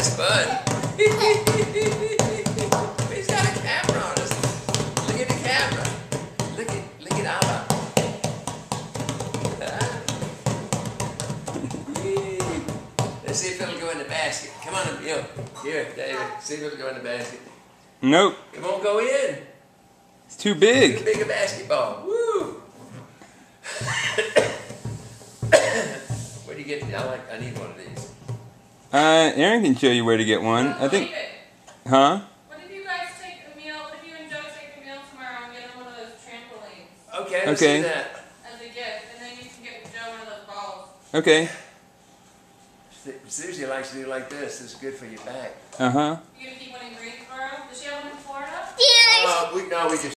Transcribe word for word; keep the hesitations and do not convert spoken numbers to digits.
That's fun. He's got a camera on us. Look at the camera. Look at, look at Alba. Let's see if it'll go in the basket. Come on, Emil. Here, David. See if it'll go in the basket. Nope. It won't go in. It's too big. Too big a basketball. Woo! Where do you get? I like. I need one of these. Uh, Aaron can show you where to get one. I think. Huh? What if you guys take Emil? What if you and Joe take Emil tomorrow and get him one of those trampolines? Okay. Let's Okay. do that. As a gift, and then you can get Joe one of those balls. Okay. Susie likes to do like this. It's good for your back. Uh huh. You gonna keep one in Greensboro? Does she have one in Florida? Uh, we no, we just.